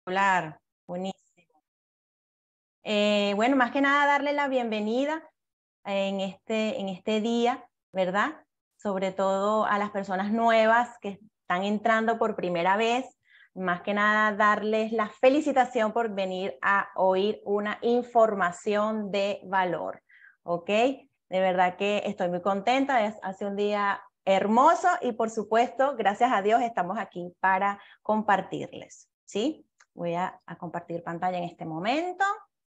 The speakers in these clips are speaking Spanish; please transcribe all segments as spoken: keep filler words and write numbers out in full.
Hablar, buenísimo. Eh, bueno, más que nada darle la bienvenida en este, en este día, ¿verdad? Sobre todo a las personas nuevas que están entrando por primera vez. Más que nada darles la felicitación por venir a oír una información de valor, ¿ok? De verdad que estoy muy contenta, es, hace un día hermoso y por supuesto, gracias a Dios, estamos aquí para compartirles, ¿sí? Voy a, a compartir pantalla en este momento.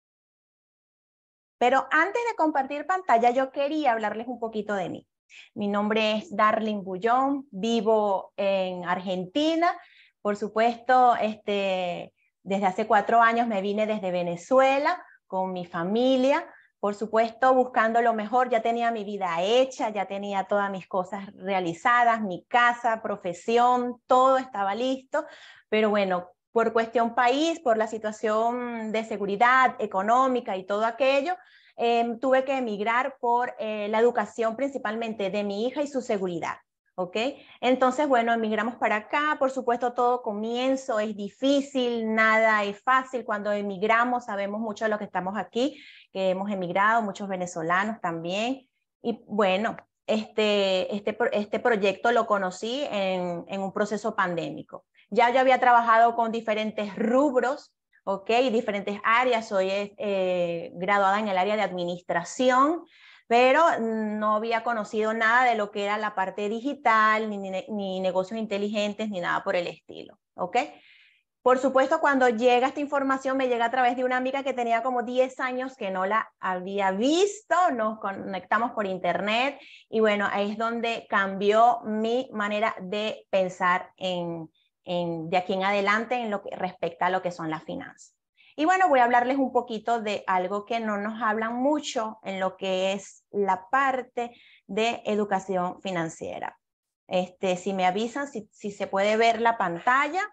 Pero antes de compartir pantalla, yo quería hablarles un poquito de mí. Mi nombre es Darlene Bullón, vivo en Argentina. Por supuesto, este, desde hace cuatro años me vine desde Venezuela con mi familia. Por supuesto, buscando lo mejor, ya tenía mi vida hecha, ya tenía todas mis cosas realizadas, mi casa, profesión, todo estaba listo. Pero bueno, por cuestión país, por la situación de seguridad económica y todo aquello, eh, tuve que emigrar por eh, la educación principalmente de mi hija y su seguridad. ¿Ok? Entonces, bueno, emigramos para acá. Por supuesto, todo comienzo es difícil, nada es fácil. Cuando emigramos, sabemos mucho de lo que estamos aquí, que hemos emigrado, muchos venezolanos también. Y bueno, este, este, este proyecto lo conocí en, en un proceso pandémico. Ya yo había trabajado con diferentes rubros, ¿ok? Diferentes áreas. Soy eh, graduada en el área de administración, pero no había conocido nada de lo que era la parte digital, ni, ni, ni negocios inteligentes, ni nada por el estilo, ¿ok? Por supuesto, cuando llega esta información, me llega a través de una amiga que tenía como diez años que no la había visto, nos conectamos por internet y bueno, ahí es donde cambió mi manera de pensar en, en, de aquí en adelante en lo que respecta a lo que son las finanzas. Y bueno, voy a hablarles un poquito de algo que no nos hablan mucho en lo que es la parte de educación financiera. Este, si me avisan, si, si se puede ver la pantalla.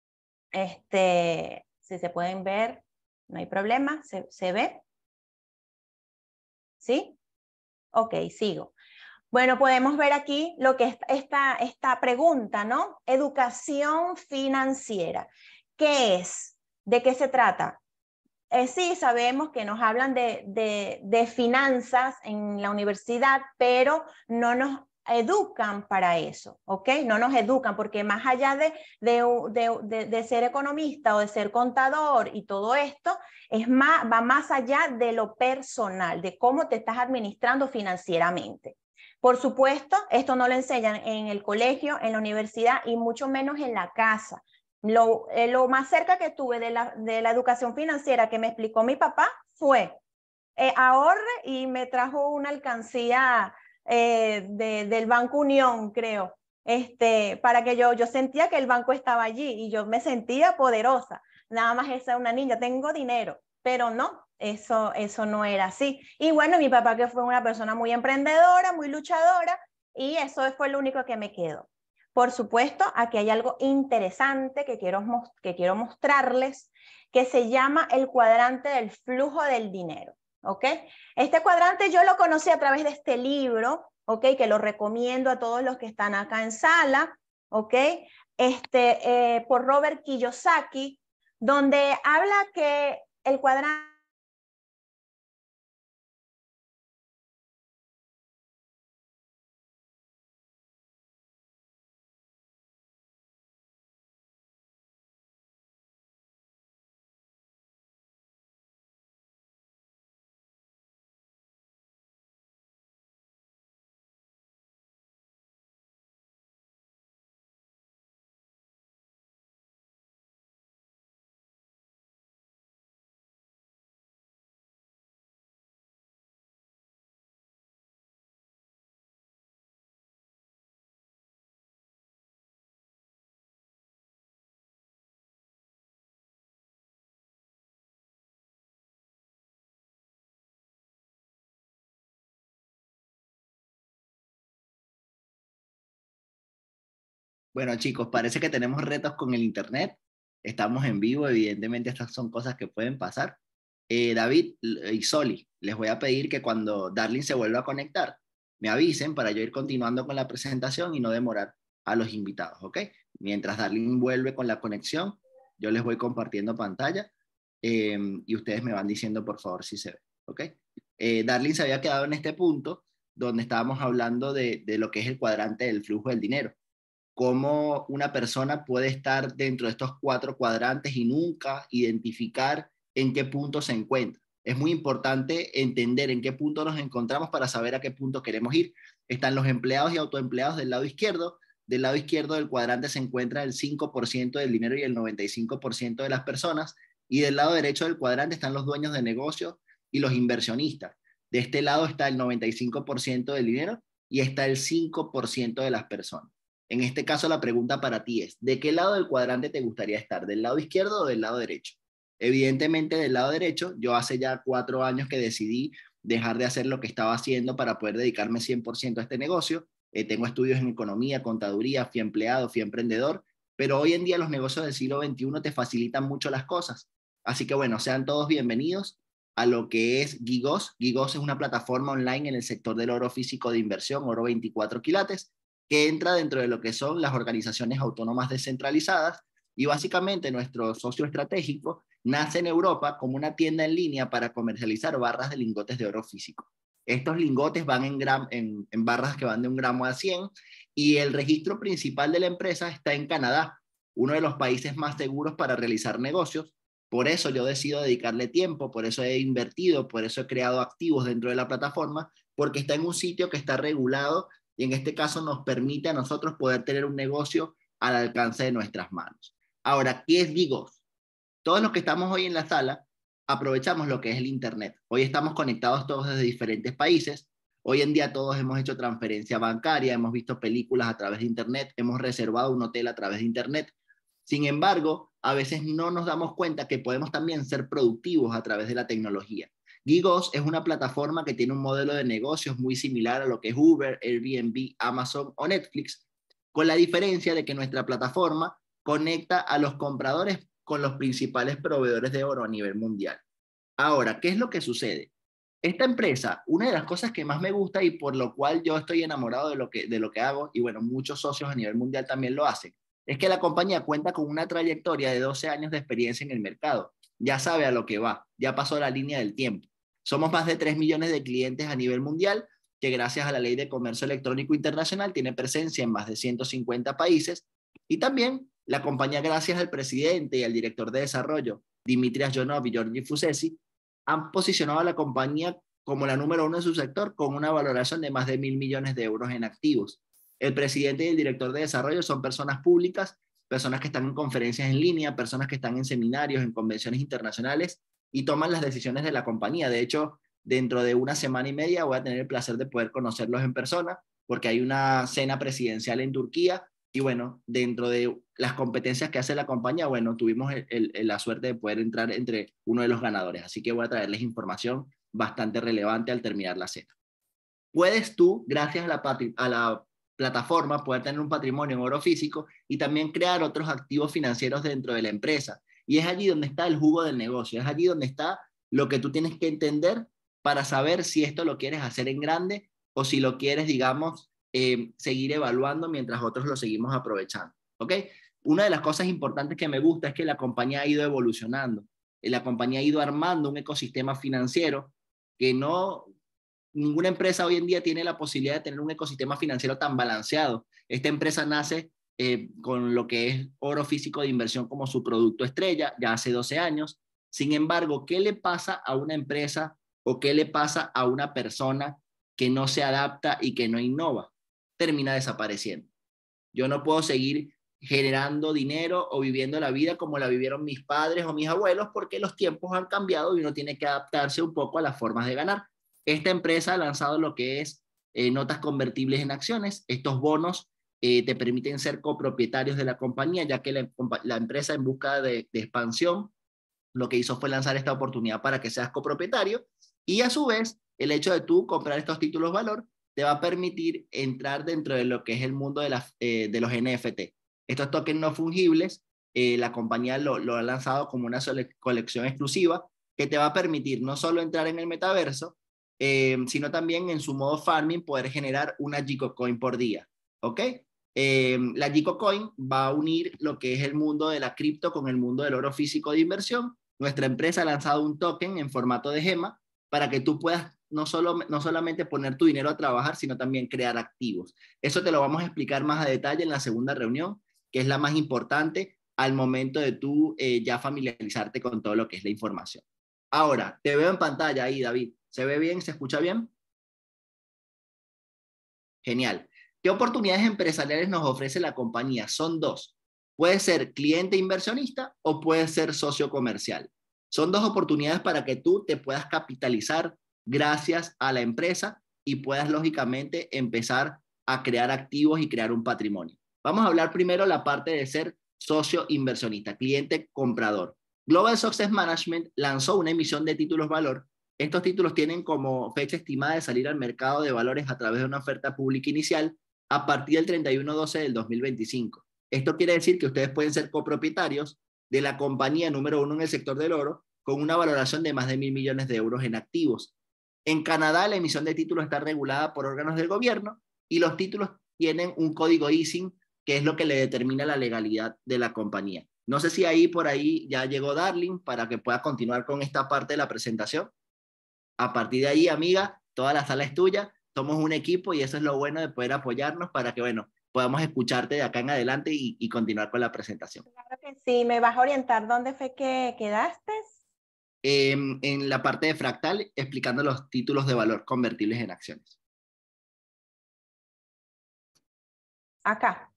Este, si se pueden ver, no hay problema, se, se ve. ¿Sí? Ok, sigo. Bueno, podemos ver aquí lo que es esta, esta pregunta, ¿no? Educación financiera. ¿Qué es? ¿De qué se trata? Eh, sí, sabemos que nos hablan de, de, de finanzas en la universidad, pero no nos educan para eso, ¿ok? No nos educan porque más allá de, de, de, de, de ser economista o de ser contador y todo esto, es más, va más allá de lo personal, de cómo te estás administrando financieramente. Por supuesto, esto no lo enseñan en el colegio, en la universidad y mucho menos en la casa. Lo, eh, lo más cerca que tuve de la, de la educación financiera que me explicó mi papá fue eh, ahorre y me trajo una alcancía eh, de, del Banco Unión, creo, este, para que yo, yo sentía que el banco estaba allí y yo me sentía poderosa. Nada más esa es una niña, tengo dinero, pero no, eso, eso no era así. Y bueno, mi papá que fue una persona muy emprendedora, muy luchadora, y eso fue lo único que me quedó. Por supuesto, aquí hay algo interesante que quiero, que quiero mostrarles, que se llama el cuadrante del flujo del dinero. ¿Ok? Este cuadrante yo lo conocí a través de este libro, ¿ok? Que lo recomiendo a todos los que están acá en sala, ¿ok? Este, eh, por Robert Kiyosaki, donde habla que el cuadrante Bueno, chicos, parece que tenemos retos con el internet. Estamos en vivo, evidentemente estas son cosas que pueden pasar. Eh, David y Soli, les voy a pedir que cuando Darling se vuelva a conectar, me avisen para yo ir continuando con la presentación y no demorar a los invitados, ¿ok? Mientras Darling vuelve con la conexión, Yo les voy compartiendo pantalla eh, y ustedes me van diciendo por favor si se ve, ¿ok? Eh, Darling se había quedado en este punto donde estábamos hablando de, de lo que es el cuadrante del flujo del dinero. Cómo una persona puede estar dentro de estos cuatro cuadrantes y nunca identificar en qué punto se encuentra. Es muy importante entender en qué punto nos encontramos para saber a qué punto queremos ir. Están los empleados y autoempleados del lado izquierdo. Del lado izquierdo del cuadrante se encuentra el cinco por ciento del dinero y el noventa y cinco por ciento de las personas. Y del lado derecho del cuadrante están los dueños de negocios y los inversionistas. De este lado está el noventa y cinco por ciento del dinero y está el cinco por ciento de las personas. En este caso, la pregunta para ti es, ¿de qué lado del cuadrante te gustaría estar? ¿Del lado izquierdo o del lado derecho? Evidentemente, del lado derecho. Yo hace ya cuatro años que decidí dejar de hacer lo que estaba haciendo para poder dedicarme cien por ciento a este negocio. Eh, tengo estudios en economía, contaduría, fui empleado, fui emprendedor, pero hoy en día los negocios del siglo veintiuno te facilitan mucho las cosas. Así que bueno, sean todos bienvenidos a lo que es Gigos. Gigos es una plataforma online en el sector del oro físico de inversión, oro veinticuatro quilates, que entra dentro de lo que son las organizaciones autónomas descentralizadas, y básicamente nuestro socio estratégico nace en Europa como una tienda en línea para comercializar barras de lingotes de oro físico. Estos lingotes van en, gram, en, en barras que van de un gramo a cien, y el registro principal de la empresa está en Canadá, uno de los países más seguros para realizar negocios. Por eso yo decido dedicarle tiempo, por eso he invertido, por eso he creado activos dentro de la plataforma, porque está en un sitio que está regulado y en este caso nos permite a nosotros poder tener un negocio al alcance de nuestras manos. Ahora, ¿qué es Gigos? Todos los que estamos hoy en la sala aprovechamos lo que es el Internet. Hoy estamos conectados todos desde diferentes países. Hoy en día todos hemos hecho transferencia bancaria, hemos visto películas a través de Internet, hemos reservado un hotel a través de Internet. Sin embargo, a veces no nos damos cuenta que podemos también ser productivos a través de la tecnología. Gigos es una plataforma que tiene un modelo de negocios muy similar a lo que es Uber, Airbnb, Amazon o Netflix, con la diferencia de que nuestra plataforma conecta a los compradores con los principales proveedores de oro a nivel mundial. Ahora, ¿qué es lo que sucede? Esta empresa, una de las cosas que más me gusta y por lo cual yo estoy enamorado de lo que, de lo que hago, y bueno, muchos socios a nivel mundial también lo hacen, es que la compañía cuenta con una trayectoria de doce años de experiencia en el mercado. Ya sabe a lo que va, ya pasó la línea del tiempo. Somos más de tres millones de clientes a nivel mundial, que gracias a la Ley de Comercio Electrónico Internacional tiene presencia en más de ciento cincuenta países, y también la compañía, gracias al presidente y al director de desarrollo, Dimitrios Jonov y Georgi Fusesi, han posicionado a la compañía como la número uno en su sector con una valoración de más de mil millones de euros en activos. El presidente y el director de desarrollo son personas públicas, personas que están en conferencias en línea, personas que están en seminarios, en convenciones internacionales y toman las decisiones de la compañía. De hecho, dentro de una semana y media voy a tener el placer de poder conocerlos en persona porque hay una cena presidencial en Turquía y bueno, dentro de las competencias que hace la compañía, bueno, tuvimos el, el, la suerte de poder entrar entre uno de los ganadores. Así que voy a traerles información bastante relevante al terminar la cena. Puedes tú, gracias a la, a la plataforma, poder tener un patrimonio en oro físico y también crear otros activos financieros dentro de la empresa. Y es allí donde está el jugo del negocio, es allí donde está lo que tú tienes que entender para saber si esto lo quieres hacer en grande o si lo quieres, digamos, eh, seguir evaluando mientras otros lo seguimos aprovechando. ¿Ok? Una de las cosas importantes que me gusta es que la compañía ha ido evolucionando. La compañía ha ido armando un ecosistema financiero que no... Ninguna empresa hoy en día tiene la posibilidad de tener un ecosistema financiero tan balanceado. Esta empresa nace eh, con lo que es oro físico de inversión como su producto estrella, ya hace doce años. Sin embargo, ¿qué le pasa a una empresa o qué le pasa a una persona que no se adapta y que no innova? Termina desapareciendo. Yo no puedo seguir generando dinero o viviendo la vida como la vivieron mis padres o mis abuelos porque los tiempos han cambiado y uno tiene que adaptarse un poco a las formas de ganar. Esta empresa ha lanzado lo que es eh, notas convertibles en acciones. Estos bonos eh, te permiten ser copropietarios de la compañía, ya que la, la empresa, en busca de, de expansión, lo que hizo fue lanzar esta oportunidad para que seas copropietario, y a su vez el hecho de tú comprar estos títulos valor te va a permitir entrar dentro de lo que es el mundo de, la, eh, de los N F T. Estos tokens no fungibles, eh, la compañía lo, lo ha lanzado como una colección exclusiva que te va a permitir no solo entrar en el metaverso, eh, sino también en su modo farming poder generar una Gigocoin por día. ¿Ok? Eh, la Gico Coin va a unir lo que es el mundo de la cripto con el mundo del oro físico de inversión. Nuestra empresa ha lanzado un token en formato de gema para que tú puedas no, solo, no solamente poner tu dinero a trabajar, sino también crear activos. Eso te lo vamos a explicar más a detalle en la segunda reunión, que es la más importante al momento de tú eh, ya familiarizarte con todo lo que es la información. Ahora, te veo en pantalla ahí, David. ¿Se ve bien? ¿Se escucha bien? Genial. ¿Qué oportunidades empresariales nos ofrece la compañía? Son dos. Puede ser cliente inversionista o puede ser socio comercial. Son dos oportunidades para que tú te puedas capitalizar gracias a la empresa y puedas, lógicamente, empezar a crear activos y crear un patrimonio. Vamos a hablar primero la parte de ser socio inversionista, cliente comprador. Global Success Management lanzó una emisión de títulos valor. Estos títulos tienen como fecha estimada de salir al mercado de valores a través de una oferta pública inicial a partir del treinta y uno de doce del dos mil veinticinco. Esto quiere decir que ustedes pueden ser copropietarios de la compañía número uno en el sector del oro con una valoración de más de mil millones de euros en activos. En Canadá, la emisión de títulos está regulada por órganos del gobierno y los títulos tienen un código I S I N, que es lo que le determina la legalidad de la compañía. No sé si ahí por ahí ya llegó Darling para que pueda continuar con esta parte de la presentación. A partir de ahí, amiga, toda la sala es tuya, somos un equipo y eso es lo bueno de poder apoyarnos para que, bueno, podamos escucharte de acá en adelante y, y continuar con la presentación. Claro que sí, ¿me vas a orientar dónde fue que quedaste? Eh, en la parte de Fractal, explicando los títulos de valor convertibles en acciones. Acá.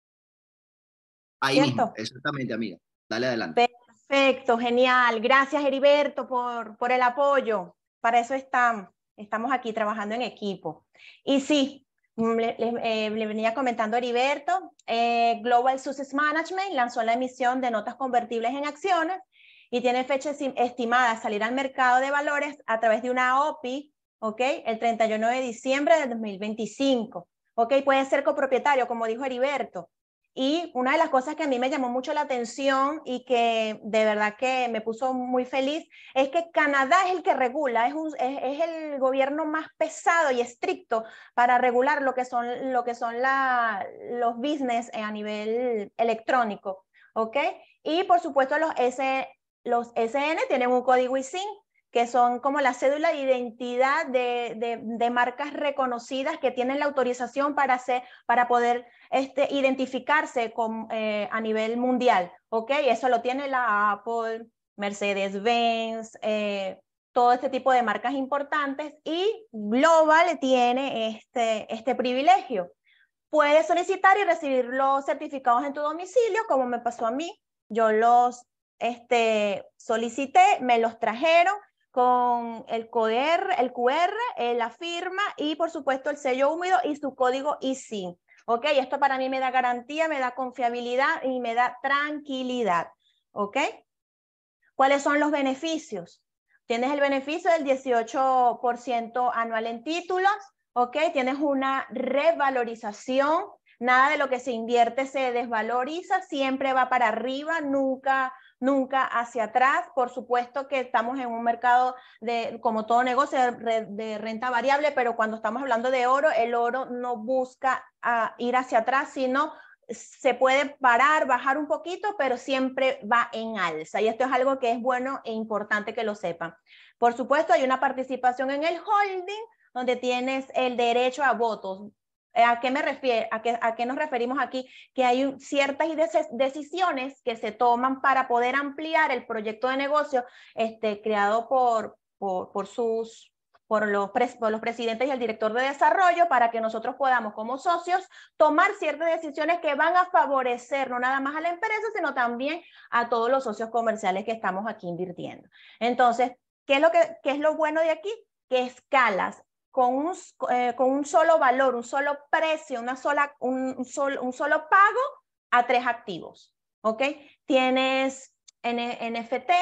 Ahí ¿Cierto? mismo, exactamente, amiga. Dale adelante. Perfecto, genial. Gracias, Heriberto, por, por el apoyo. Para eso estamos. Estamos aquí trabajando en equipo. Y sí, le, le, eh, le venía comentando a Heriberto, eh, Global Success Management lanzó la emisión de notas convertibles en acciones y tiene fecha estimada a salir al mercado de valores a través de una O P I, ¿ok? El treinta y uno de diciembre de dos mil veinticinco. ¿Ok? Puede ser copropietario, como dijo Heriberto. Y una de las cosas que a mí me llamó mucho la atención y que de verdad que me puso muy feliz es que Canadá es el que regula, es, un, es, es el gobierno más pesado y estricto para regular lo que son, lo que son la, los business a nivel electrónico, ¿ok? Y por supuesto los, S, los S N tienen un código I S I N, que son como la cédula de identidad de, de, de marcas reconocidas que tienen la autorización para, hacer, para poder este, identificarse con, eh, a nivel mundial, ¿ok? Eso lo tiene la Apple, Mercedes-Benz, eh, todo este tipo de marcas importantes, y Global tiene este, este privilegio. Puedes solicitar y recibir los certificados en tu domicilio, como me pasó a mí. Yo los este, solicité, me los trajeron con el Q R, el Q R, eh, la firma y por supuesto el sello húmedo y su código I S I N. ¿Ok? Esto para mí me da garantía, me da confiabilidad y me da tranquilidad. ¿Ok? ¿Cuáles son los beneficios? Tienes el beneficio del dieciocho por ciento anual en títulos, ¿ok? Tienes una revalorización, nada de lo que se invierte se desvaloriza, siempre va para arriba, nunca, nunca hacia atrás. Por supuesto que estamos en un mercado de, como todo negocio, de, de renta variable, pero cuando estamos hablando de oro, el oro no busca uh, ir hacia atrás, sino se puede parar, bajar un poquito, pero siempre va en alza. Y esto es algo que es bueno e importante que lo sepan. Por supuesto, hay una participación en el holding, donde tienes el derecho a votos. ¿A qué me refiero? ¿A qué, a qué nos referimos aquí? Que hay ciertas decisiones que se toman para poder ampliar el proyecto de negocio este, creado por, por, por sus... Por los, por los presidentes y el director de desarrollo, para que nosotros podamos como socios tomar ciertas decisiones que van a favorecer no nada más a la empresa, sino también a todos los socios comerciales que estamos aquí invirtiendo. Entonces, ¿qué es lo, que, qué es lo bueno de aquí? Que escalas con un, eh, con un solo valor, un solo precio, una sola, un, un, solo, un solo pago a tres activos. ¿Ok? Tienes N F T,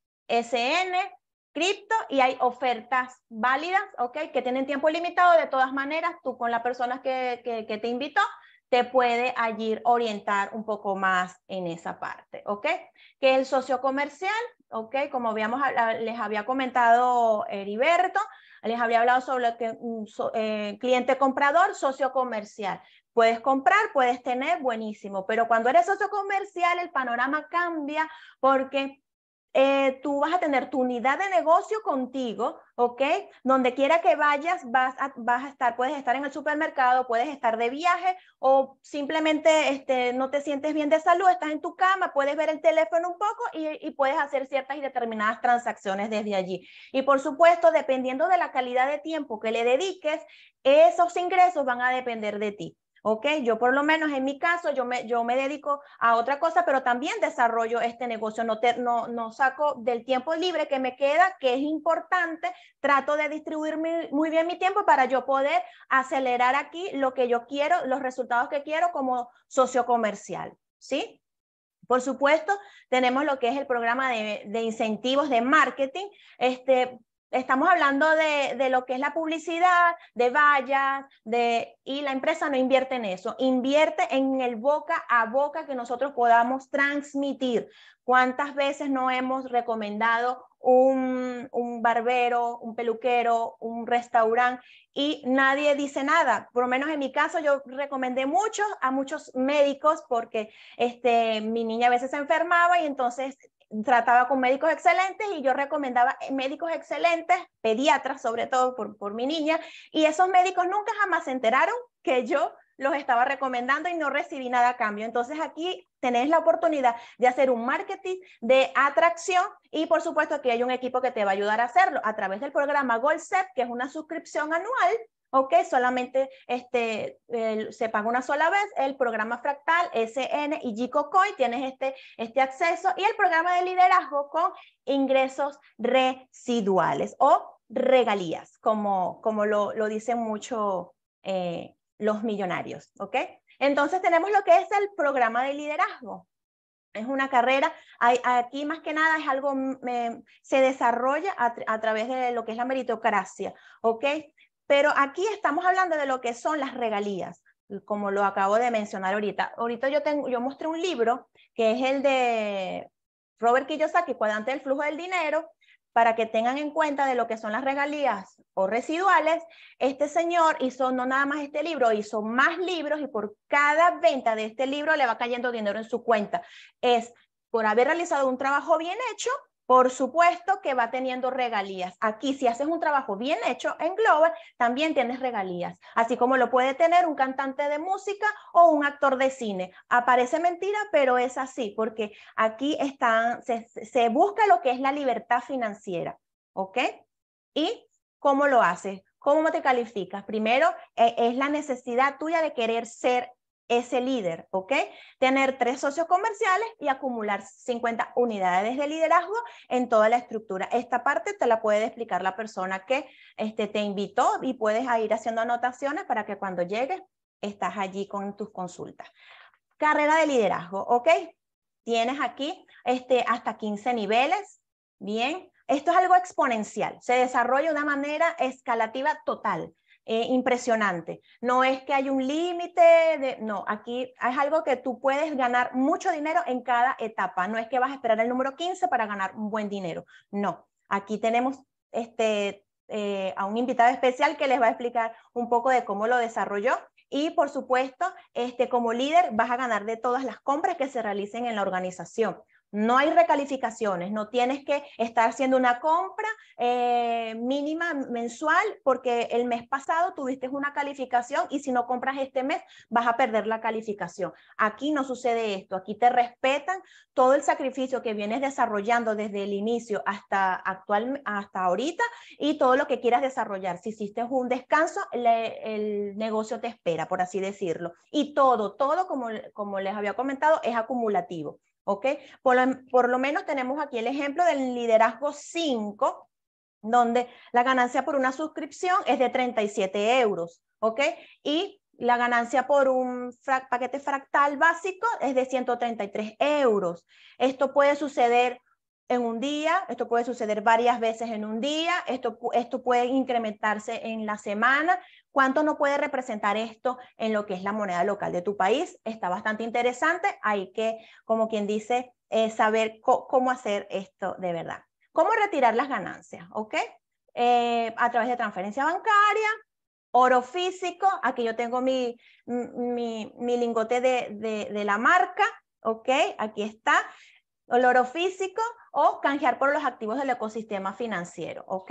S N, cripto, y hay ofertas válidas, ¿ok? Que tienen tiempo limitado. De todas maneras, tú con la persona que, que, que te invitó, te puede allí orientar un poco más en esa parte, ¿ok? Que el socio comercial, ¿ok? Como habíamos, les había comentado Heriberto, les había hablado sobre que un so, eh, cliente comprador, socio comercial. Puedes comprar, puedes tener, buenísimo, pero cuando eres socio comercial el panorama cambia porque eh, tú vas a tener tu unidad de negocio contigo, ¿ok? Donde quiera que vayas vas a, vas a estar, puedes estar en el supermercado, puedes estar de viaje o simplemente este, no te sientes bien de salud, estás en tu cama, puedes ver el teléfono un poco y, y puedes hacer ciertas y determinadas transacciones desde allí. Y por supuesto, dependiendo de la calidad de tiempo que le dediques, esos ingresos van a depender de ti. Ok, yo por lo menos en mi caso, yo me, yo me dedico a otra cosa, pero también desarrollo este negocio, no, te, no, no saco del tiempo libre que me queda, que es importante, trato de distribuir mi, muy bien mi tiempo para yo poder acelerar aquí lo que yo quiero, los resultados que quiero como socio comercial, ¿sí? Por supuesto, tenemos lo que es el programa de, de incentivos de marketing. Este, estamos hablando de, de lo que es la publicidad, de vallas, de, y la empresa no invierte en eso. Invierte en el boca a boca que nosotros podamos transmitir. ¿Cuántas veces no hemos recomendado un, un barbero, un peluquero, un restaurante y nadie dice nada? Por lo menos en mi caso yo recomendé mucho a muchos médicos porque este, mi niña a veces se enfermaba y entonces trataba con médicos excelentes y yo recomendaba médicos excelentes, pediatras sobre todo por, por mi niña, y esos médicos nunca jamás se enteraron que yo los estaba recomendando y no recibí nada a cambio. Entonces aquí tenés la oportunidad de hacer un marketing de atracción y por supuesto aquí hay un equipo que te va a ayudar a hacerlo a través del programa GoalSep, que es una suscripción anual. Ok, solamente este, el, se paga una sola vez, el programa Fractal, S N y Gicocoin, tienes este, este acceso, y el programa de liderazgo con ingresos residuales o regalías, como, como lo, lo dicen mucho eh, los millonarios, ¿ok? Entonces tenemos lo que es el programa de liderazgo. Es una carrera, hay, aquí más que nada es algo, me, se desarrolla a, a través de lo que es la meritocracia, ¿ok? Pero aquí estamos hablando de lo que son las regalías, como lo acabo de mencionar ahorita. Ahorita yo, tengo, yo mostré un libro que es el de Robert Kiyosaki, Cuadrante del Flujo del Dinero, para que tengan en cuenta de lo que son las regalías o residuales. Este señor hizo no nada más este libro, hizo más libros y por cada venta de este libro le va cayendo dinero en su cuenta. Es por haber realizado un trabajo bien hecho. Por supuesto que va teniendo regalías. Aquí, si haces un trabajo bien hecho en Global, también tienes regalías. Así como lo puede tener un cantante de música o un actor de cine. Aparece mentira, pero es así, porque aquí están, se, se busca lo que es la libertad financiera. ¿Ok? ¿Y cómo lo haces? ¿Cómo te calificas? Primero, eh, es la necesidad tuya de querer ser ese líder, ¿ok? Tener tres socios comerciales y acumular cincuenta unidades de liderazgo en toda la estructura. Esta parte te la puede explicar la persona que este, te invitó y puedes ir haciendo anotaciones para que cuando llegues estás allí con tus consultas. Carrera de liderazgo, ¿ok? Tienes aquí este, hasta quince niveles, bien. Esto es algo exponencial, se desarrolla de una manera escalativa total. Eh, impresionante. No es que hay un límite, de, no, aquí es algo que tú puedes ganar mucho dinero en cada etapa. No es que vas a esperar el número quince para ganar un buen dinero. No, aquí tenemos este, eh, a un invitado especial que les va a explicar un poco de cómo lo desarrolló. Y por supuesto, este, como líder vas a ganar de todas las compras que se realicen en la organización. No hay recalificaciones, no tienes que estar haciendo una compra eh, mínima mensual porque el mes pasado tuviste una calificación y si no compras este mes vas a perder la calificación. Aquí no sucede esto, aquí te respetan todo el sacrificio que vienes desarrollando desde el inicio hasta, actual, hasta ahorita y todo lo que quieras desarrollar. Si hiciste un descanso, le, el negocio te espera, por así decirlo. Y todo, todo como, como les había comentado, es acumulativo. ¿Ok? Por lo, por lo menos tenemos aquí el ejemplo del liderazgo cinco, donde la ganancia por una suscripción es de treinta y siete euros. ¿Ok? Y la ganancia por un fra paquete fractal básico es de ciento treinta y tres euros. Esto puede suceder en un día, esto puede suceder varias veces en un día, esto, esto puede incrementarse en la semana. ¿Cuánto no puede representar esto en lo que es la moneda local de tu país? Está bastante interesante. Hay que, como quien dice, eh, saber cómo hacer esto de verdad. ¿Cómo retirar las ganancias? ¿Ok? Eh, a través de transferencia bancaria, Oro físico, aquí yo tengo mi, mi, mi lingote de, de, de la marca, ¿ok? Aquí está. El oro físico o canjear por los activos del ecosistema financiero, ¿ok?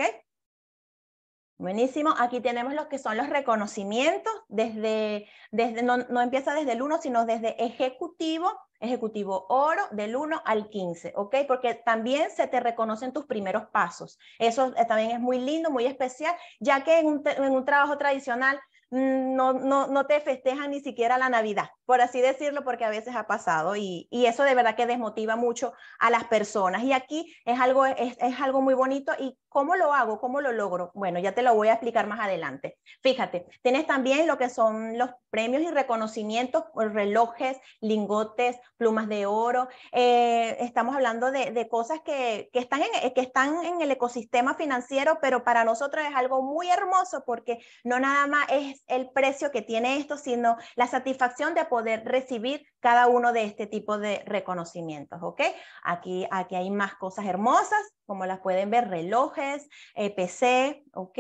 Buenísimo. Aquí tenemos los que son los reconocimientos, desde, desde no, no empieza desde el uno, sino desde ejecutivo, ejecutivo oro, del uno al quince, ¿ok? Porque también se te reconocen tus primeros pasos. Eso también es muy lindo, muy especial, ya que en un, en un trabajo tradicional no, no, no te festejan ni siquiera la Navidad, por así decirlo, porque a veces ha pasado y, y eso de verdad que desmotiva mucho a las personas. Y aquí es algo, es, es algo muy bonito. ¿Y cómo lo hago? ¿Cómo lo logro? Bueno, ya te lo voy a explicar más adelante. Fíjate, tienes también lo que son los premios y reconocimientos, relojes, lingotes, plumas de oro. Eh, estamos hablando de, de cosas que, que, están en, que están en el ecosistema financiero, pero para nosotros es algo muy hermoso porque no nada más es el precio que tiene esto, sino la satisfacción de poder recibir cada uno de este tipo de reconocimientos, ¿ok? Aquí, aquí hay más cosas hermosas, como las pueden ver, relojes, eh, P C, ¿ok?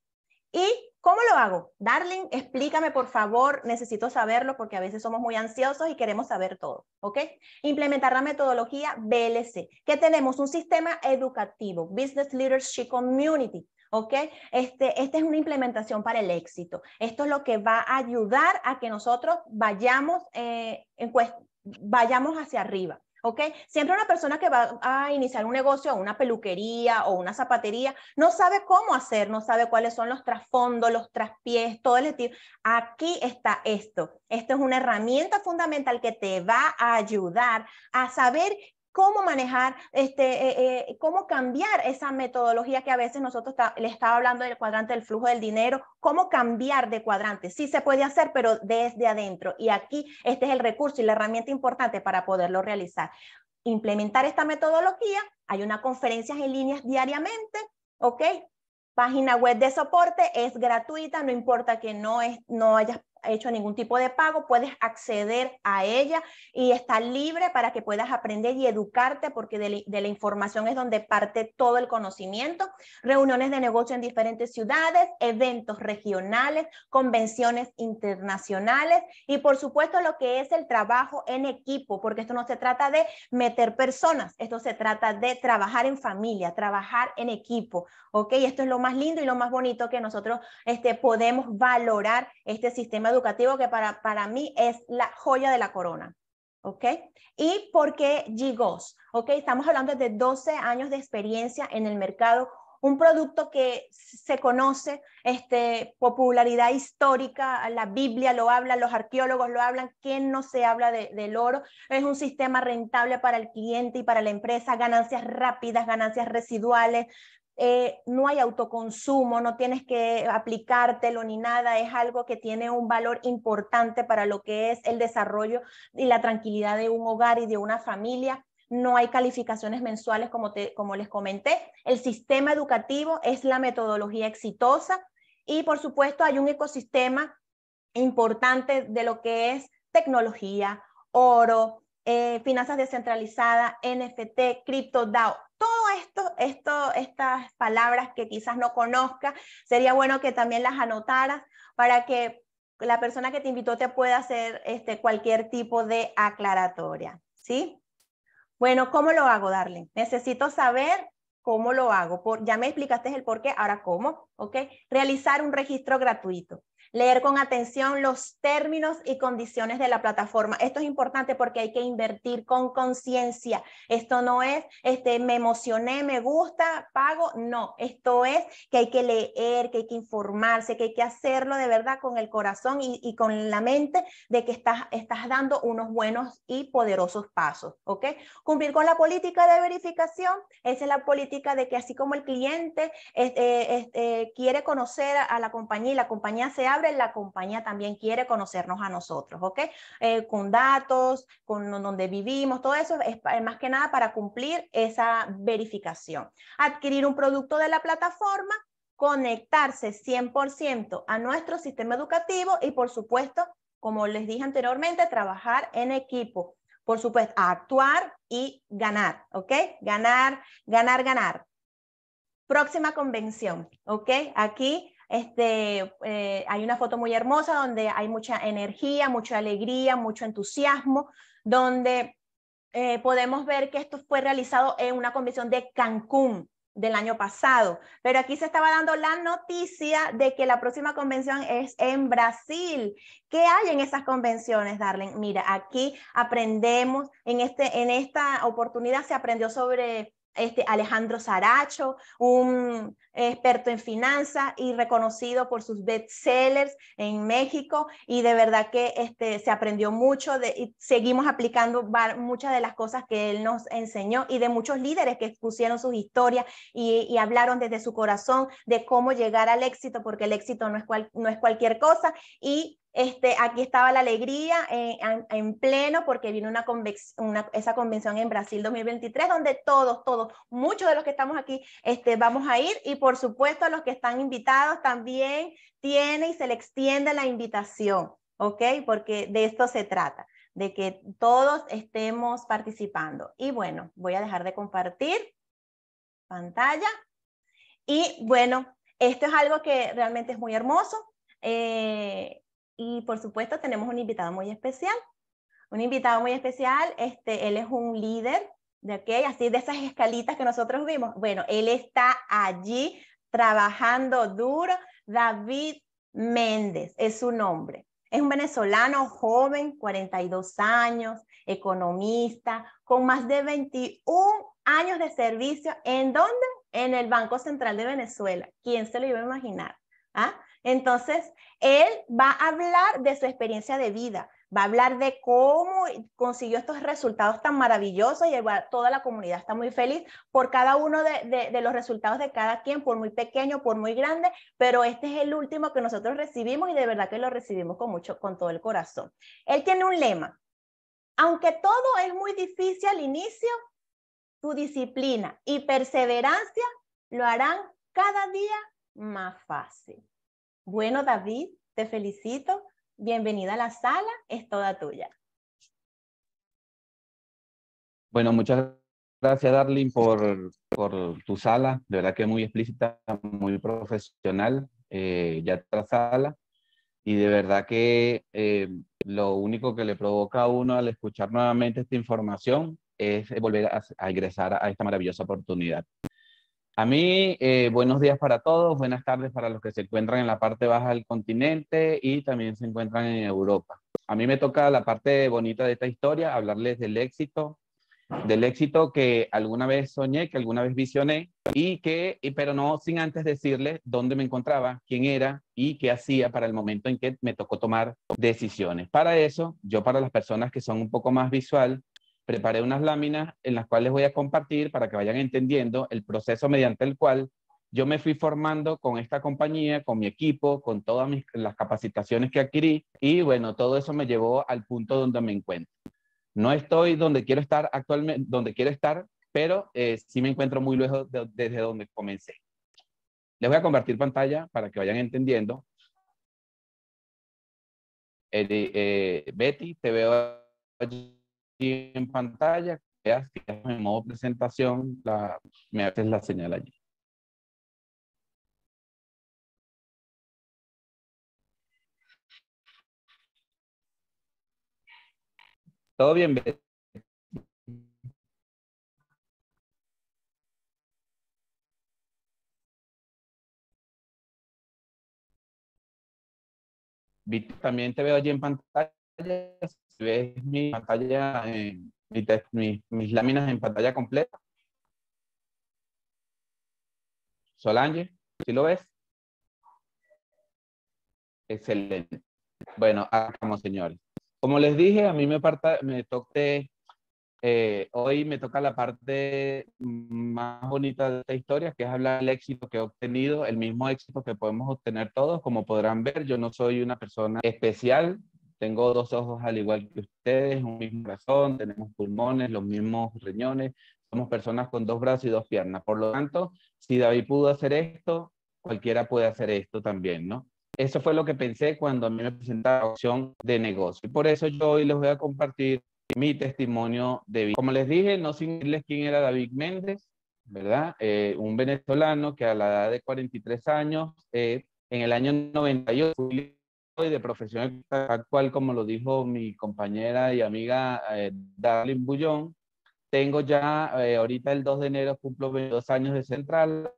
¿Y cómo lo hago? Darling, explícame por favor, necesito saberlo porque a veces somos muy ansiosos y queremos saber todo, ¿ok? Implementar la metodología B L C, que tenemos un sistema educativo, Business Leadership Community, ¿ok? Este, esta es una implementación para el éxito. Esto es lo que va a ayudar a que nosotros vayamos, eh, en vayamos hacia arriba. ¿Ok? Siempre una persona que va a iniciar un negocio, una peluquería o una zapatería, no sabe cómo hacer, no sabe cuáles son los trasfondos, los traspiés, todo el estilo. Aquí está esto. Esto es una herramienta fundamental que te va a ayudar a saber cómo manejar, este, eh, eh, cómo cambiar esa metodología que a veces nosotros está, le estaba hablando del cuadrante del flujo del dinero, cómo cambiar de cuadrante. Sí se puede hacer, pero desde adentro. Y aquí este es el recurso y la herramienta importante para poderlo realizar. Implementar esta metodología, hay unas conferencias en línea diariamente, ¿ok? Página web de soporte, es gratuita, no importa que no, es, no hayas hecho ningún tipo de pago, puedes acceder a ella y está libre para que puedas aprender y educarte porque de, de la información es donde parte todo el conocimiento. Reuniones de negocio en diferentes ciudades, eventos regionales, convenciones internacionales y por supuesto lo que es el trabajo en equipo, porque esto no se trata de meter personas, esto se trata de trabajar en familia, trabajar en equipo, ¿ok? Esto es lo más lindo y lo más bonito que nosotros este, podemos valorar este sistema educativo que para, para mí es la joya de la corona, ¿ok? ¿Y por qué G G O S? ¿Ok? Estamos hablando de doce años de experiencia en el mercado, un producto que se conoce, este, popularidad histórica, la Biblia lo habla, los arqueólogos lo hablan, ¿quién no se habla de, del oro? Es un sistema rentable para el cliente y para la empresa, ganancias rápidas, ganancias residuales, Eh, no hay autoconsumo, no tienes que aplicártelo ni nada, es algo que tiene un valor importante para lo que es el desarrollo y la tranquilidad de un hogar y de una familia. No hay calificaciones mensuales como, te, como les comenté. El sistema educativo es la metodología exitosa y por supuesto hay un ecosistema importante de lo que es tecnología, oro, eh, finanzas descentralizadas, N F T, cripto, DAO. Todo esto, esto, estas palabras que quizás no conozcas, sería bueno que también las anotaras para que la persona que te invitó te pueda hacer este, cualquier tipo de aclaratoria, ¿sí? Bueno, ¿cómo lo hago, Darling? Necesito saber cómo lo hago. Por, ya me explicaste el por qué, ahora cómo, ¿ok? Realizar un registro gratuito. Leer con atención los términos y condiciones de la plataforma. Esto es importante porque hay que invertir con conciencia. Esto no es, este, me emocioné, me gusta, pago. No, esto es que hay que leer, que hay que informarse, que hay que hacerlo de verdad con el corazón y, y con la mente de que estás, estás dando unos buenos y poderosos pasos, ¿ok? Cumplir con la política de verificación. Esa es la política de que así como el cliente eh, eh, eh, quiere conocer a la compañía y la compañía se abre, la compañía también quiere conocernos a nosotros, ¿ok? Eh, con datos, con donde vivimos, todo eso es más que nada para cumplir esa verificación. Adquirir un producto de la plataforma, conectarse cien por ciento a nuestro sistema educativo y por supuesto, como les dije anteriormente, trabajar en equipo. Por supuesto, actuar y ganar, ¿ok? Ganar, ganar, ganar. Próxima convención, ¿ok? Aquí Este, eh, hay una foto muy hermosa donde hay mucha energía, mucha alegría, mucho entusiasmo, donde eh, podemos ver que esto fue realizado en una convención de Cancún del año pasado, pero aquí se estaba dando la noticia de que la próxima convención es en Brasil. ¿Qué hay en esas convenciones, Darling? Mira, aquí aprendemos, en, este, en esta oportunidad se aprendió sobre este Alejandro Saracho, un experto en finanzas y reconocido por sus bestsellers en México, y de verdad que este, se aprendió mucho de, y seguimos aplicando muchas de las cosas que él nos enseñó, y de muchos líderes que expusieron sus historias y, y hablaron desde su corazón de cómo llegar al éxito, porque el éxito no es, cual, no es cualquier cosa. Y Este, aquí estaba la alegría en, en, en pleno, porque vino una, una esa convención en Brasil dos mil veintitrés, donde todos, todos, muchos de los que estamos aquí este, vamos a ir, y por supuesto los que están invitados también tienen y se le extiende la invitación, ¿ok? Porque de esto se trata, de que todos estemos participando. Y bueno, voy a dejar de compartir pantalla. Y bueno, esto es algo que realmente es muy hermoso. Eh, Y por supuesto tenemos un invitado muy especial, un invitado muy especial, este, él es un líder de aquellas, así de esas escalitas que nosotros vimos. Bueno, él está allí trabajando duro. David Méndez es su nombre. Es un venezolano joven, cuarenta y dos años, economista, con más de veintiún años de servicio. ¿En dónde? En el Banco Central de Venezuela. ¿Quién se lo iba a imaginar? ¿Ah? Entonces, él va a hablar de su experiencia de vida, va a hablar de cómo consiguió estos resultados tan maravillosos, y toda la comunidad está muy feliz por cada uno de, de, de los resultados de cada quien, por muy pequeño, por muy grande, pero este es el último que nosotros recibimos, y de verdad que lo recibimos con mucho, con todo el corazón. Él tiene un lema: aunque todo es muy difícil al inicio, tu disciplina y perseverancia lo harán cada día más fácil. Bueno, David, te felicito. Bienvenida a la sala, es toda tuya. Bueno, muchas gracias, Darling, por, por tu sala. De verdad que muy explícita, muy profesional, eh, ya esta sala. Y de verdad que eh, lo único que le provoca a uno al escuchar nuevamente esta información es volver a, a ingresar a esta maravillosa oportunidad. A mí, eh, buenos días para todos, buenas tardes para los que se encuentran en la parte baja del continente y también se encuentran en Europa. A mí me toca la parte bonita de esta historia, hablarles del éxito, del éxito que alguna vez soñé, que alguna vez visioné, y que, y, pero no sin antes decirles dónde me encontraba, quién era y qué hacía para el momento en que me tocó tomar decisiones. Para eso, yo para las personas que son un poco más visual, preparé unas láminas en las cuales voy a compartir para que vayan entendiendo el proceso mediante el cual yo me fui formando con esta compañía, con mi equipo, con todas mis, las capacitaciones que adquirí, y bueno, todo eso me llevó al punto donde me encuentro. No estoy donde quiero estar actualmente, donde quiero estar, pero eh, sí me encuentro muy lejos de, desde donde comencé. Les voy a compartir pantalla para que vayan entendiendo. Eh, eh, Betty, te veo allí en pantalla. Veas que en modo presentación, la, me haces la señal allí. ¿Todo bien, Betty? También te veo allí en pantalla. Si ves mi pantalla, eh, mi mis, mis láminas en pantalla completa. Solange, ¿sí lo ves? Excelente. Bueno, vamos, señores. Como les dije, a mí me, parta, me toque, eh, hoy me toca la parte más bonita de esta historia, que es hablar del éxito que he obtenido, el mismo éxito que podemos obtener todos. Como podrán ver, yo no soy una persona especial, tengo dos ojos al igual que ustedes, un mismo corazón, tenemos pulmones, los mismos riñones, somos personas con dos brazos y dos piernas. Por lo tanto, si David pudo hacer esto, cualquiera puede hacer esto también, ¿no? Eso fue lo que pensé cuando a mí me presentaba la opción de negocio. Y por eso yo hoy les voy a compartir mi testimonio de vida. Como les dije, no sin decirles quién era David Méndez, ¿verdad? Eh, un venezolano que a la edad de cuarenta y tres años eh, En el año noventa y ocho fui de profesión actual, como lo dijo mi compañera y amiga eh, Darlene Bullón. Tengo ya, eh, ahorita el dos de enero cumplo veintidós años de central.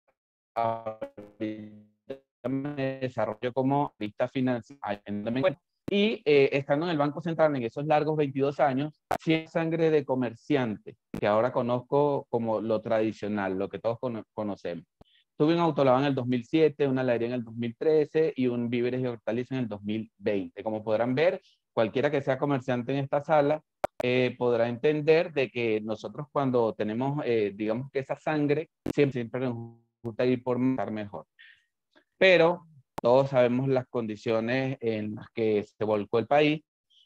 Me desarrollo como lista financiera. Y eh, estando en el Banco Central en esos largos veintidós años, siempre sangre de comerciante, que ahora conozco como lo tradicional, lo que todos cono conocemos. Tuve un autolavado en el dos mil siete, una heladería en el dos mil trece y un víveres y hortalizas en el dos mil veinte. Como podrán ver, cualquiera que sea comerciante en esta sala eh, podrá entender de que nosotros cuando tenemos, eh, digamos que esa sangre, siempre, siempre nos gusta ir por estar mejor. Pero todos sabemos las condiciones en las que se volcó el país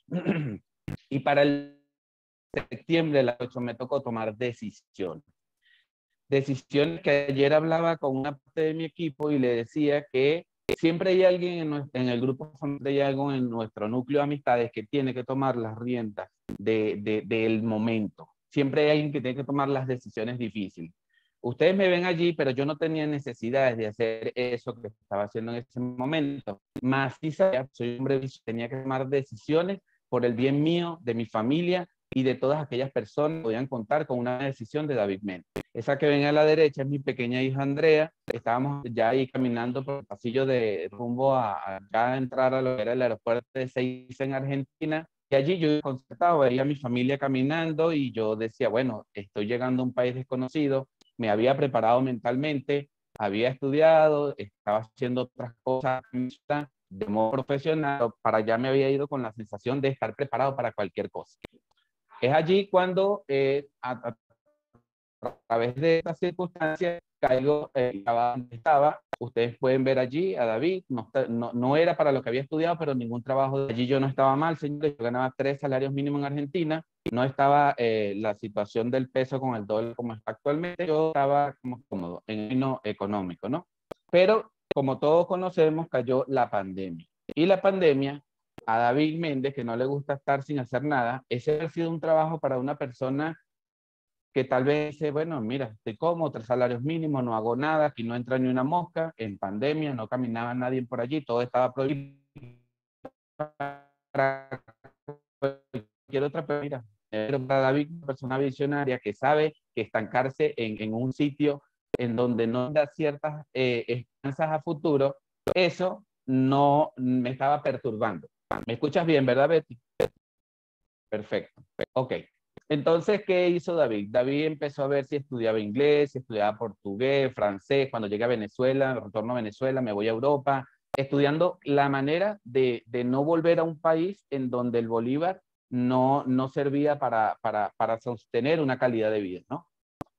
y para el septiembre del ocho me tocó tomar decisiones. Decisiones que ayer hablaba con una parte de mi equipo y le decía que siempre hay alguien en, en el grupo, siempre hay algo en nuestro núcleo de amistades que tiene que tomar las riendas de, de, del momento. Siempre hay alguien que tiene que tomar las decisiones difíciles. Ustedes me ven allí, pero yo no tenía necesidades de hacer eso que estaba haciendo en ese momento. Más sí sabía, soy hombre, tenía que tomar decisiones por el bien mío, de mi familia y de todas aquellas personas que podían contar con una decisión de David Méndez. Esa que ven a la derecha es mi pequeña hija Andrea. Estábamos ya ahí caminando por el pasillo de rumbo a, a ya entrar a lo que era el aeropuerto de Ezeiza en Argentina. Y allí yo concertado, veía a mi familia caminando y yo decía, bueno, estoy llegando a un país desconocido. Me había preparado mentalmente, había estudiado, estaba haciendo otras cosas de modo profesional, para allá me había ido con la sensación de estar preparado para cualquier cosa. Es allí cuando eh, a, a a través de estas circunstancias caigo, eh, estaba donde estaba. Ustedes pueden ver allí a David, no, no, no era para lo que había estudiado, pero ningún trabajo de allí yo no estaba mal, señores. Yo ganaba tres salarios mínimos en Argentina, no estaba eh, la situación del peso con el dólar como está actualmente, yo estaba como cómodo en el no económico, ¿no? Pero como todos conocemos, cayó la pandemia. Y la pandemia, a David Méndez, que no le gusta estar sin hacer nada, ese ha sido un trabajo para una persona que tal vez dice, bueno, mira, estoy cómodo, tres salarios mínimos, no hago nada, aquí no entra ni una mosca, en pandemia no caminaba nadie por allí, todo estaba prohibido. Para cualquier otra persona, pero para David, una persona visionaria que sabe que estancarse en, en un sitio en donde no da ciertas eh, esperanzas a futuro, eso no me estaba perturbando. ¿Me escuchas bien, verdad, Betty? Perfecto. Ok. Entonces, ¿qué hizo David? David empezó a ver si estudiaba inglés, si estudiaba portugués, francés. Cuando llegué a Venezuela, retorno a Venezuela, me voy a Europa, estudiando la manera de, de no volver a un país en donde el bolívar no, no servía para, para, para sostener una calidad de vida, ¿no?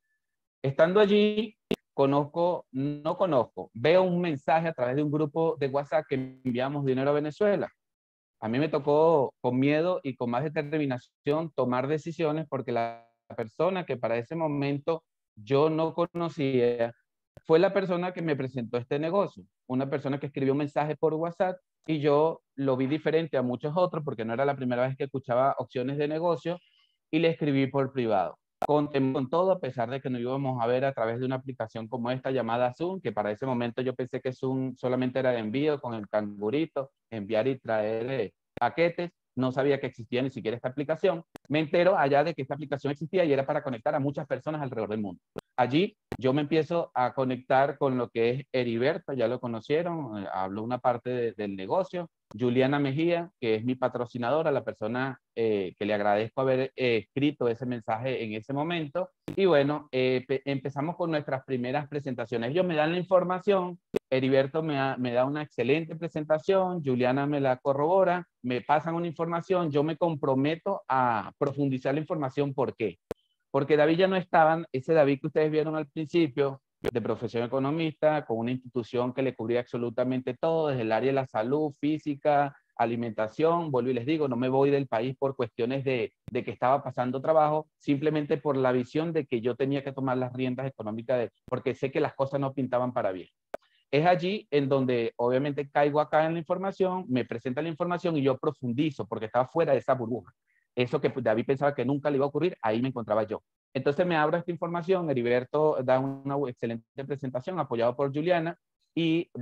Estando allí, conozco, no conozco, veo un mensaje a través de un grupo de WhatsApp que enviamos dinero a Venezuela. A mí me tocó con miedo y con más determinación tomar decisiones porque la persona que para ese momento yo no conocía fue la persona que me presentó este negocio. Una persona que escribió un mensaje por WhatsApp y yo lo vi diferente a muchos otros porque no era la primera vez que escuchaba opciones de negocio y le escribí por privado. Con, con todo, a pesar de que nos íbamos a ver a través de una aplicación como esta llamada Zoom, que para ese momento yo pensé que Zoom solamente era de envío con el cangurito, enviar y traer eh, paquetes, no sabía que existía ni siquiera esta aplicación. Me entero allá de que esta aplicación existía y era para conectar a muchas personas alrededor del mundo. Allí yo me empiezo a conectar con lo que es Heriberto, ya lo conocieron, eh, habló una parte de, del negocio. Juliana Mejía, que es mi patrocinadora, la persona eh, que le agradezco haber eh, escrito ese mensaje en ese momento. Y bueno, eh, empezamos con nuestras primeras presentaciones. Ellos me dan la información, Heriberto me, ha, me da una excelente presentación, Juliana me la corrobora, me pasan una información, yo me comprometo a profundizar la información. ¿Por qué? Porque David ya no estaba, ese David que ustedes vieron al principio, de profesión economista, con una institución que le cubría absolutamente todo, desde el área de la salud, física, alimentación. Vuelvo y les digo, no me voy del país por cuestiones de, de que estaba pasando trabajo, simplemente por la visión de que yo tenía que tomar las riendas económicas, de, porque sé que las cosas no pintaban para bien. Es allí en donde obviamente caigo acá en la información, me presenta la información y yo profundizo, porque estaba fuera de esa burbuja. Eso que David pensaba que nunca le iba a ocurrir, ahí me encontraba yo. Entonces me abro esta información, Heriberto da una excelente presentación apoyado por Juliana y bueno,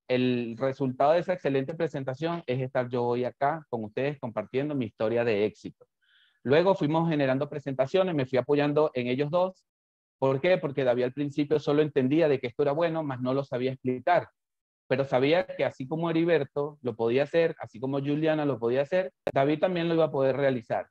el resultado de esa excelente presentación es estar yo hoy acá con ustedes compartiendo mi historia de éxito. Luego fuimos generando presentaciones, me fui apoyando en ellos dos. ¿Por qué? Porque David al principio solo entendía de que esto era bueno, mas no lo sabía explicar. Pero sabía que así como Heriberto lo podía hacer, así como Juliana lo podía hacer, David también lo iba a poder realizar.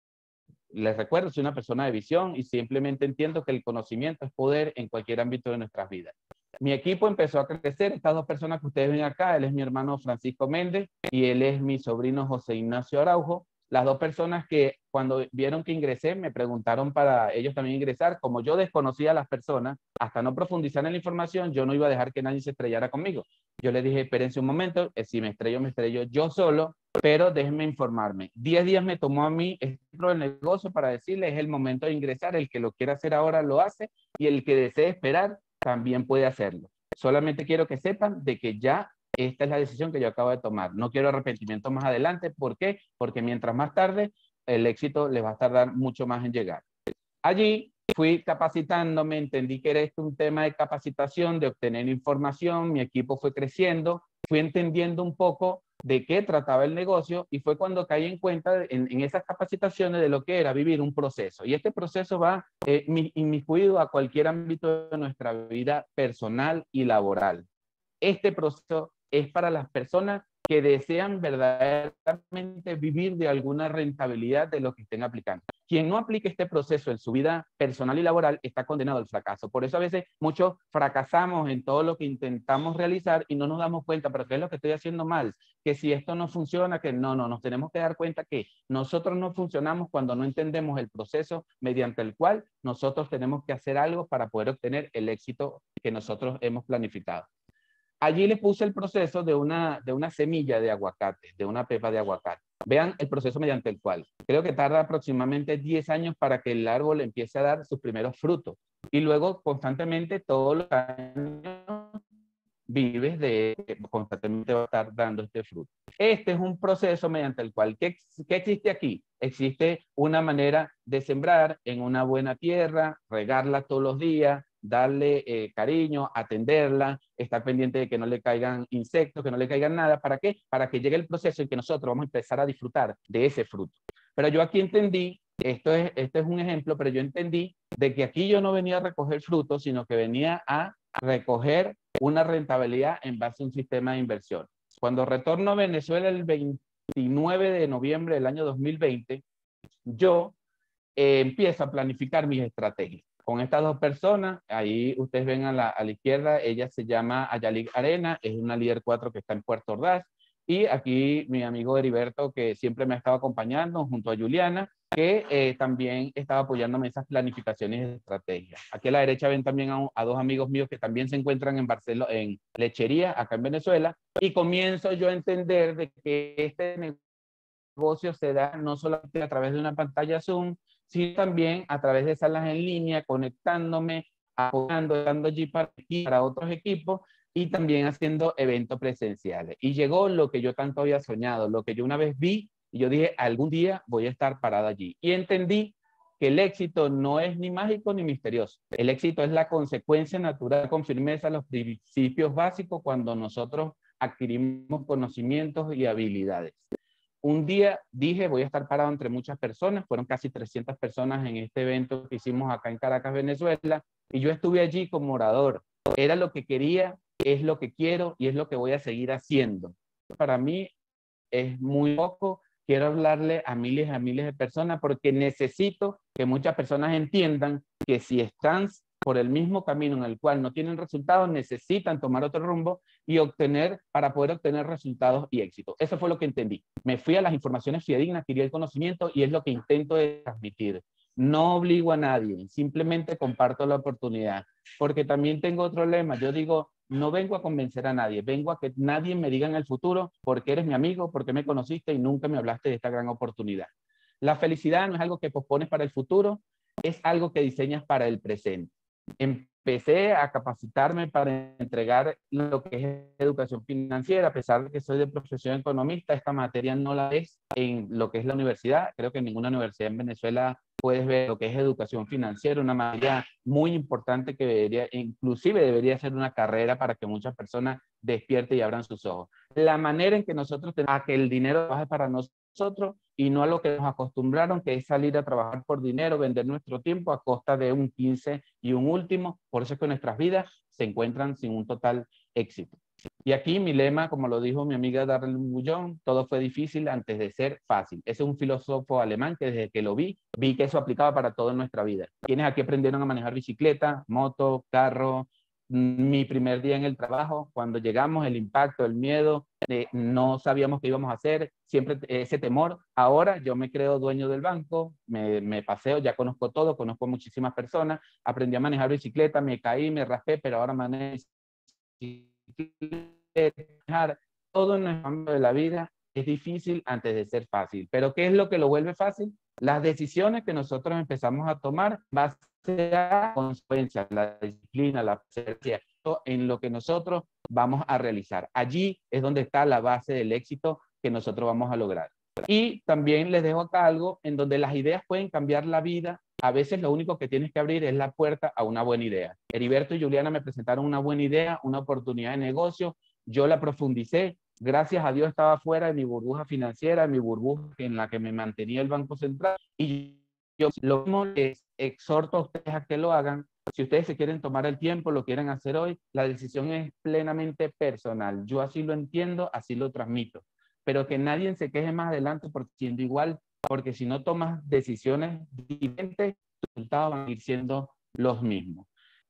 Les recuerdo, soy una persona de visión y simplemente entiendo que el conocimiento es poder en cualquier ámbito de nuestras vidas. Mi equipo empezó a crecer. Estas dos personas que ustedes ven acá, él es mi hermano Francisco Méndez y él es mi sobrino José Ignacio Araujo. Las dos personas que cuando vieron que ingresé me preguntaron para ellos también ingresar. Como yo desconocía a las personas, hasta no profundizar en la información, yo no iba a dejar que nadie se estrellara conmigo. Yo les dije, espérense un momento, si me estrello, me estrello yo solo, pero déjenme informarme. Diez días me tomó a mí el negocio para decirles, es el momento de ingresar, el que lo quiera hacer ahora lo hace y el que desee esperar también puede hacerlo. Solamente quiero que sepan de que ya esta es la decisión que yo acabo de tomar. No quiero arrepentimiento más adelante. ¿Por qué? Porque mientras más tarde, el éxito les va a tardar mucho más en llegar. Allí fui capacitándome, entendí que era esto un tema de capacitación, de obtener información, mi equipo fue creciendo, fui entendiendo un poco de qué trataba el negocio y fue cuando caí en cuenta en, en esas capacitaciones de lo que era vivir un proceso. Y este proceso va eh, inmiscuido a cualquier ámbito de nuestra vida personal y laboral. Este proceso es para las personas que desean verdaderamente vivir de alguna rentabilidad de lo que estén aplicando. Quien no aplique este proceso en su vida personal y laboral está condenado al fracaso. Por eso a veces muchos fracasamos en todo lo que intentamos realizar y no nos damos cuenta, pero ¿qué es lo que estoy haciendo mal? Que si esto no funciona, que no, no, nos tenemos que dar cuenta que nosotros no funcionamos cuando no entendemos el proceso mediante el cual nosotros tenemos que hacer algo para poder obtener el éxito que nosotros hemos planificado. Allí les puse el proceso de una, de una semilla de aguacate, de una pepa de aguacate. Vean el proceso mediante el cual creo que tarda aproximadamente diez años para que el árbol empiece a dar sus primeros frutos. Y luego constantemente todos los años vives de constantemente va a estar dando este fruto. Este es un proceso mediante el cual, ¿qué, qué existe aquí? Existe una manera de sembrar en una buena tierra, regarla todos los días, darle eh, cariño, atenderla, estar pendiente de que no le caigan insectos, que no le caigan nada. ¿Para qué? Para que llegue el proceso en que nosotros vamos a empezar a disfrutar de ese fruto. Pero yo aquí entendí, esto es, esto es un ejemplo, pero yo entendí de que aquí yo no venía a recoger frutos, sino que venía a recoger una rentabilidad en base a un sistema de inversión. Cuando retorno a Venezuela el veintinueve de noviembre del año dos mil veinte, yo eh, empiezo a planificar mis estrategias. Con estas dos personas, ahí ustedes ven a la, a la izquierda, ella se llama Ayalik Arena, es una líder cuatro que está en Puerto Ordaz, y aquí mi amigo Heriberto, que siempre me ha estado acompañando, junto a Juliana, que eh, también estaba apoyándome en esas planificaciones de estrategias. Aquí a la derecha ven también a, a dos amigos míos que también se encuentran en Barcelona, en Lechería, acá en Venezuela, y comienzo yo a entender de que este negocio se da no solamente a través de una pantalla Zoom, sino también a través de salas en línea, conectándome, apoyando, dando allí para, para otros equipos y también haciendo eventos presenciales. Y llegó lo que yo tanto había soñado, lo que yo una vez vi y yo dije, algún día voy a estar parado allí. Y entendí que el éxito no es ni mágico ni misterioso. El éxito es la consecuencia natural con firmeza de los principios básicos cuando nosotros adquirimos conocimientos y habilidades. Un día dije, voy a estar parado entre muchas personas, fueron casi trescientas personas en este evento que hicimos acá en Caracas, Venezuela, y yo estuve allí como orador. Era lo que quería, es lo que quiero y es lo que voy a seguir haciendo. Para mí es muy poco, quiero hablarle a miles y a miles de personas porque necesito que muchas personas entiendan que si están por el mismo camino en el cual no tienen resultados, necesitan tomar otro rumbo y obtener, para poder obtener resultados y éxito. Eso fue lo que entendí. Me fui a las informaciones fidedignas, adquirí el conocimiento y es lo que intento de transmitir. No obligo a nadie, simplemente comparto la oportunidad. Porque también tengo otro lema. Yo digo, no vengo a convencer a nadie, vengo a que nadie me diga en el futuro porque eres mi amigo, porque me conociste y nunca me hablaste de esta gran oportunidad. La felicidad no es algo que pospones para el futuro, es algo que diseñas para el presente. En empecé a capacitarme para entregar lo que es educación financiera. A pesar de que soy de profesión economista, esta materia no la ves en lo que es la universidad. Creo que en ninguna universidad en Venezuela puedes ver lo que es educación financiera, una materia muy importante que debería, inclusive debería ser una carrera para que muchas personas despierten y abran sus ojos. La manera en que nosotros tenemos a que el dinero trabaje para nosotros y no a lo que nos acostumbraron, que es salir a trabajar por dinero, vender nuestro tiempo a costa de un quince y un último. Por eso es que nuestras vidas se encuentran sin un total éxito. Y aquí mi lema, como lo dijo mi amiga Darlene Bullón, todo fue difícil antes de ser fácil. Ese es un filósofo alemán que desde que lo vi, vi que eso aplicaba para toda nuestra vida. Quienes aquí aprendieron a manejar bicicleta, moto, carro, mi primer día en el trabajo, cuando llegamos, el impacto, el miedo, eh, no sabíamos qué íbamos a hacer, siempre ese temor. Ahora yo me creo dueño del banco, me, me paseo, ya conozco todo, conozco muchísimas personas, aprendí a manejar bicicleta, me caí, me raspé, pero ahora manejo bicicleta, todo en el ámbito de la vida es difícil antes de ser fácil. Pero ¿qué es lo que lo vuelve fácil? Las decisiones que nosotros empezamos a tomar base a consecuencias, la disciplina, la persistencia, en lo que nosotros vamos a realizar. Allí es donde está la base del éxito que nosotros vamos a lograr. Y también les dejo acá algo en donde las ideas pueden cambiar la vida. A veces lo único que tienes que abrir es la puerta a una buena idea. Heriberto y Juliana me presentaron una buena idea, una oportunidad de negocio. Yo la profundicé. Gracias a Dios estaba fuera de mi burbuja financiera, mi burbuja en la que me mantenía el Banco Central. Y yo lo mismo les exhorto a ustedes a que lo hagan. Si ustedes se quieren tomar el tiempo, lo quieren hacer hoy, la decisión es plenamente personal. Yo así lo entiendo, así lo transmito. Pero que nadie se queje más adelante por siendo igual, porque si no tomas decisiones diferentes, los resultados van a ir siendo los mismos.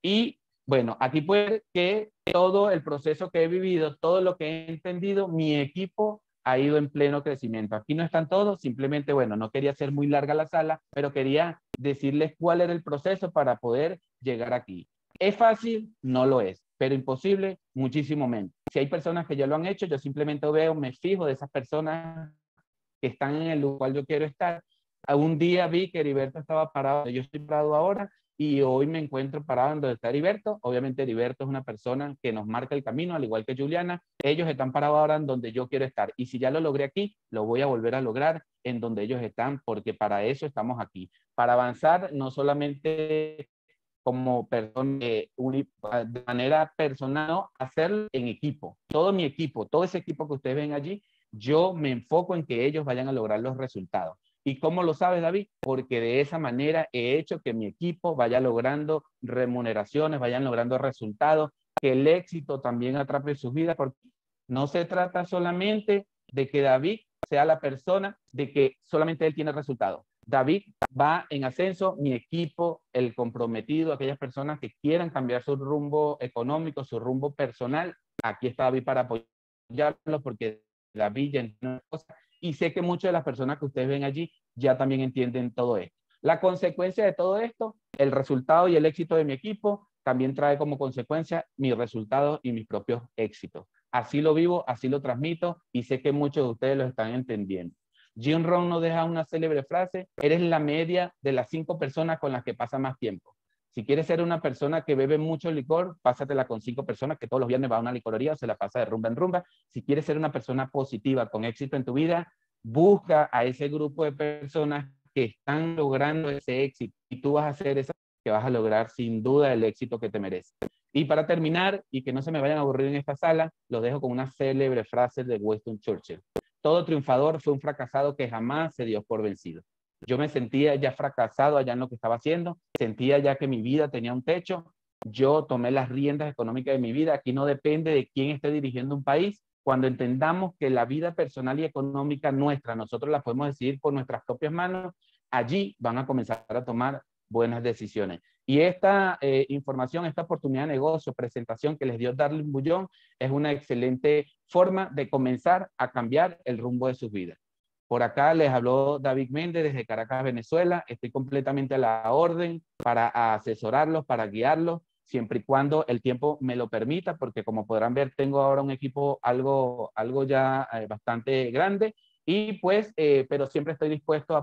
Y bueno, aquí puede ver que todo el proceso que he vivido, todo lo que he entendido, mi equipo ha ido en pleno crecimiento. Aquí no están todos, simplemente, bueno, no quería hacer muy larga la sala, pero quería decirles cuál era el proceso para poder llegar aquí. ¿Es fácil? No lo es, pero imposible, muchísimo menos. Si hay personas que ya lo han hecho, yo simplemente veo, me fijo de esas personas que están en el lugar yo quiero estar. Un día vi que Heriberto estaba parado, yo estoy parado ahora, y hoy me encuentro parado en donde está Heriberto. Obviamente Heriberto es una persona que nos marca el camino, al igual que Juliana. Ellos están parados ahora en donde yo quiero estar. Y si ya lo logré aquí, lo voy a volver a lograr en donde ellos están, porque para eso estamos aquí. Para avanzar, no solamente como persona, eh, de manera personal, no, hacerlo en equipo. Todo mi equipo, todo ese equipo que ustedes ven allí, yo me enfoco en que ellos vayan a lograr los resultados. ¿Y cómo lo sabes, David? Porque de esa manera he hecho que mi equipo vaya logrando remuneraciones, vayan logrando resultados, que el éxito también atrape sus vidas, porque no se trata solamente de que David sea la persona, de que solamente él tiene resultados. David va en ascenso, mi equipo, el comprometido, aquellas personas que quieran cambiar su rumbo económico, su rumbo personal, aquí está David para apoyarlos, porque David ya entiende una cosa, y sé que muchas de las personas que ustedes ven allí ya también entienden todo esto. La consecuencia de todo esto, el resultado y el éxito de mi equipo, también trae como consecuencia mis resultados y mis propios éxitos. Así lo vivo, así lo transmito, y sé que muchos de ustedes lo están entendiendo. Jim Rohn nos deja una célebre frase: eres la media de las cinco personas con las que pasa más tiempo. Si quieres ser una persona que bebe mucho licor, pásatela con cinco personas que todos los viernes va a una licorería o se la pasa de rumba en rumba. Si quieres ser una persona positiva, con éxito en tu vida, busca a ese grupo de personas que están logrando ese éxito, y tú vas a hacer eso, que vas a lograr sin duda el éxito que te mereces. Y para terminar, y que no se me vayan a aburrir en esta sala, los dejo con una célebre frase de Winston Churchill: todo triunfador fue un fracasado que jamás se dio por vencido. Yo me sentía ya fracasado allá en lo que estaba haciendo, sentía ya que mi vida tenía un techo. Yo tomé las riendas económicas de mi vida. Aquí no depende de quién esté dirigiendo un país. Cuando entendamos que la vida personal y económica nuestra, nosotros la podemos decidir por nuestras propias manos, allí van a comenzar a tomar buenas decisiones. Y esta eh, información, esta oportunidad de negocio, presentación que les dio Darlene Bullón, es una excelente forma de comenzar a cambiar el rumbo de sus vidas. Por acá les habló David Méndez desde Caracas, Venezuela. Estoy completamente a la orden para asesorarlos, para guiarlos, siempre y cuando el tiempo me lo permita, porque como podrán ver, tengo ahora un equipo algo, algo ya eh, bastante grande, y pues, eh, pero siempre estoy dispuesto a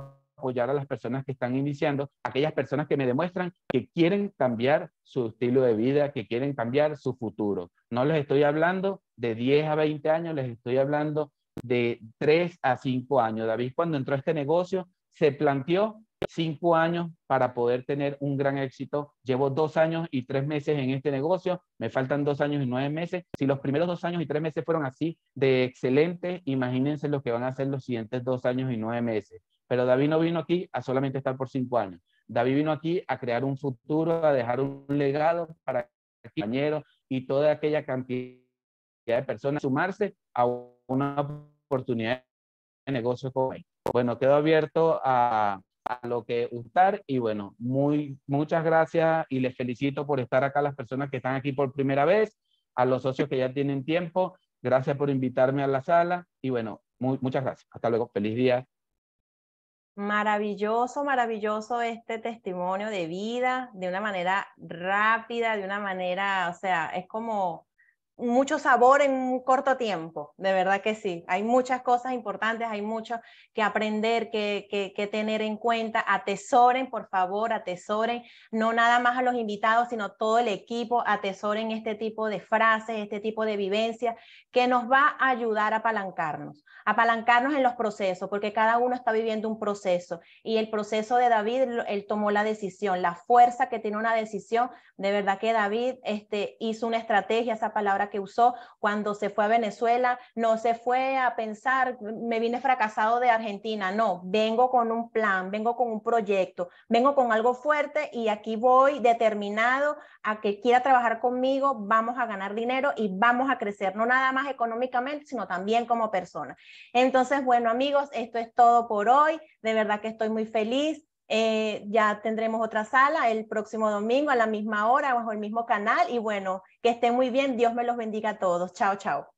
apoyar a las personas que están iniciando, aquellas personas que me demuestran que quieren cambiar su estilo de vida, que quieren cambiar su futuro. No les estoy hablando de diez a veinte años, les estoy hablando de tres a cinco años. David, cuando entró a este negocio, se planteó cinco años para poder tener un gran éxito. Llevo dos años y tres meses en este negocio, me faltan dos años y nueve meses. Si los primeros dos años y tres meses fueron así de excelentes, imagínense lo que van a hacer los siguientes dos años y nueve meses. Pero David no vino aquí a solamente estar por cinco años. David vino aquí a crear un futuro, a dejar un legado para compañeros y toda aquella cantidad de personas sumarse a una oportunidad de negocio como él. Bueno, quedo abierto a, a lo que gustar y bueno, muy, muchas gracias y les felicito por estar acá, las personas que están aquí por primera vez, a los socios que ya tienen tiempo, gracias por invitarme a la sala y bueno, muy, muchas gracias. Hasta luego, feliz día. Maravilloso, maravilloso este testimonio de vida, de una manera rápida, de una manera, o sea, es como mucho sabor en un corto tiempo, de verdad que sí. Hay muchas cosas importantes, hay mucho que aprender, que, que, que tener en cuenta. Atesoren, por favor, atesoren, no nada más a los invitados, sino todo el equipo, atesoren este tipo de frases, este tipo de vivencias, que nos va a ayudar a apalancarnos, apalancarnos en los procesos, porque cada uno está viviendo un proceso, y el proceso de David, él tomó la decisión, la fuerza que tiene una decisión, de verdad que David este, hizo una estrategia, esa palabra que usó cuando se fue a Venezuela, no se fue a pensar, me vine fracasado de Argentina, no, vengo con un plan, vengo con un proyecto, vengo con algo fuerte y aquí voy determinado a que quiera trabajar conmigo, vamos a ganar dinero y vamos a crecer, no nada más económicamente, sino también como persona. Entonces, bueno, amigos, esto es todo por hoy, de verdad que estoy muy feliz. Eh, ya tendremos otra sala el próximo domingo a la misma hora, bajo el mismo canal y bueno, que estén muy bien, Dios me los bendiga a todos, chao, chao.